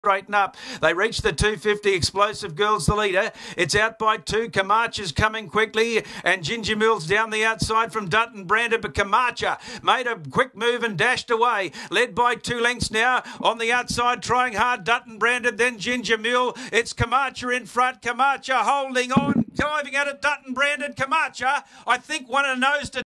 straighten up. They reach the 250. Explosive Girl's the leader. It's out by 2. Camacha's coming quickly, and Ginger Mills down the outside from Dutton Branded, but Camacha made a quick move and dashed away. Led by 2 lengths now on the outside, trying hard. Dutton Branded, then Ginger Mill. It's Camacha in front. Camacha holding on, diving at it. Dutton Branded. Camacha, I think, won a nose to